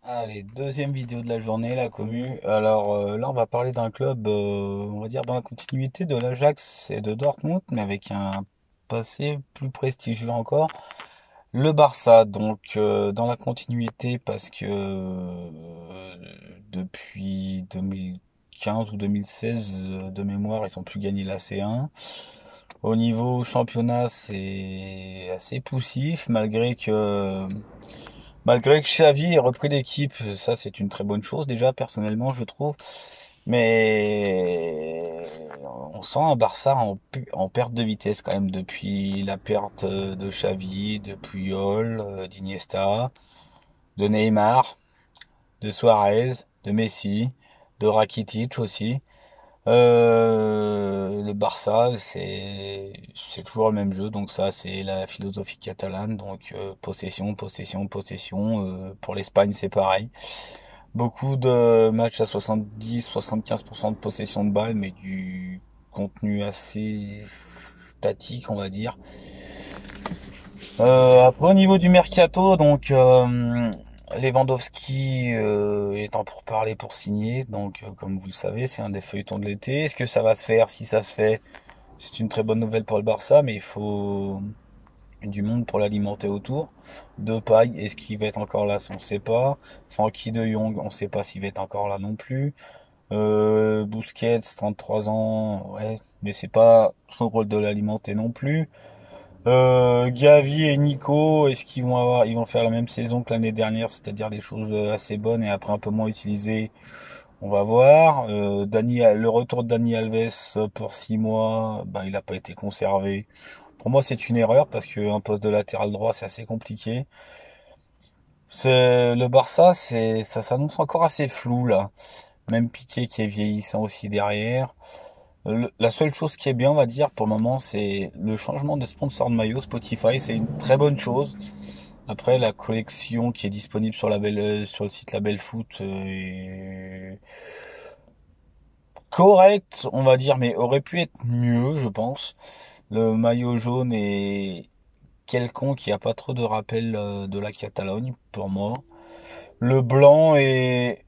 Allez, deuxième vidéo de la journée, la commu. Alors là, on va parler d'un club, on va dire dans la continuité de l'Ajax et de Dortmund, mais avec un passé plus prestigieux encore. Le Barça, donc dans la continuité parce que depuis 2015 ou 2016 de mémoire, ils sont plus gagnés la C1. Au niveau championnat, c'est assez poussif, malgré que Xavi ait repris l'équipe. Ça, c'est une très bonne chose déjà, personnellement, je trouve. Mais on sent un Barça en perte de vitesse quand même depuis la perte de Xavi, de Puyol, d'Iniesta, de Neymar, de Suarez, de Messi, de Rakitic aussi. Le Barça, c'est toujours le même jeu, donc ça c'est la philosophie catalane, donc possession, possession, possession. Pour l'Espagne c'est pareil. Beaucoup de matchs à 70-75% de possession de balle, mais du contenu assez statique, on va dire. Après au niveau du mercato, donc Lewandowski est en pourparlers pour signer, donc comme vous le savez, c'est un des feuilletons de l'été. Est-ce que ça va se faire? Si ça se fait, c'est une très bonne nouvelle pour le Barça, mais il faut du monde pour l'alimenter autour. Depay, est-ce qu'il va être encore là? Ça, on sait pas. Frankie de Jong, on sait pas s'il va être encore là non plus. Busquets, 33 ans, ouais, mais c'est pas son rôle de l'alimenter non plus. Gavi et Nico, est-ce ils vont faire la même saison que l'année dernière, c'est-à-dire des choses assez bonnes et après un peu moins utilisées? On va voir. Le retour de Dani Alves pour 6 mois, bah, il n'a pas été conservé. Pour moi, c'est une erreur parce qu'un poste de latéral droit, c'est assez compliqué. Le Barça, ça s'annonce encore assez flou là. Même Piqué qui est vieillissant aussi derrière. La seule chose qui est bien, on va dire, pour le moment, c'est le changement de sponsor de maillot Spotify. C'est une très bonne chose. Après, la collection qui est disponible sur le site Label Foot est correcte, on va dire, mais aurait pu être mieux, je pense. Le maillot jaune est quelconque, il n'y a pas trop de rappel de la Catalogne, pour moi. Le blanc est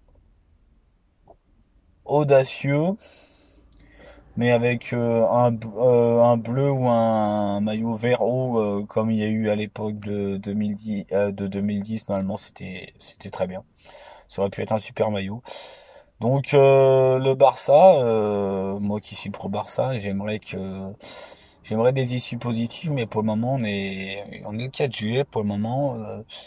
audacieux, mais avec un bleu ou un maillot vert haut comme il y a eu à l'époque de 2010, normalement c'était très bien. Ça aurait pu être un super maillot. Donc le Barça, moi qui suis pro Barça, j'aimerais des issues positives, mais pour le moment on est le 4 juillet. Pour le moment,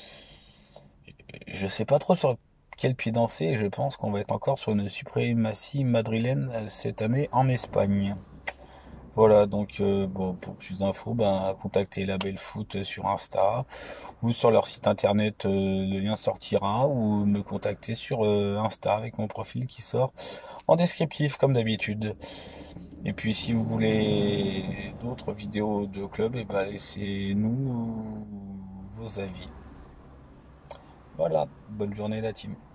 je sais pas trop sur quel pied danser, et je pense qu'on va être encore sur une suprématie madrilène cette année en Espagne. Voilà, donc bon, pour plus d'infos, ben, contactez Label Foot sur Insta ou sur leur site internet, le lien sortira, ou me contacter sur Insta avec mon profil qui sort en descriptif comme d'habitude. Et puis si vous voulez d'autres vidéos de club, et ben laissez-nous vos avis. Voilà, bonne journée la team.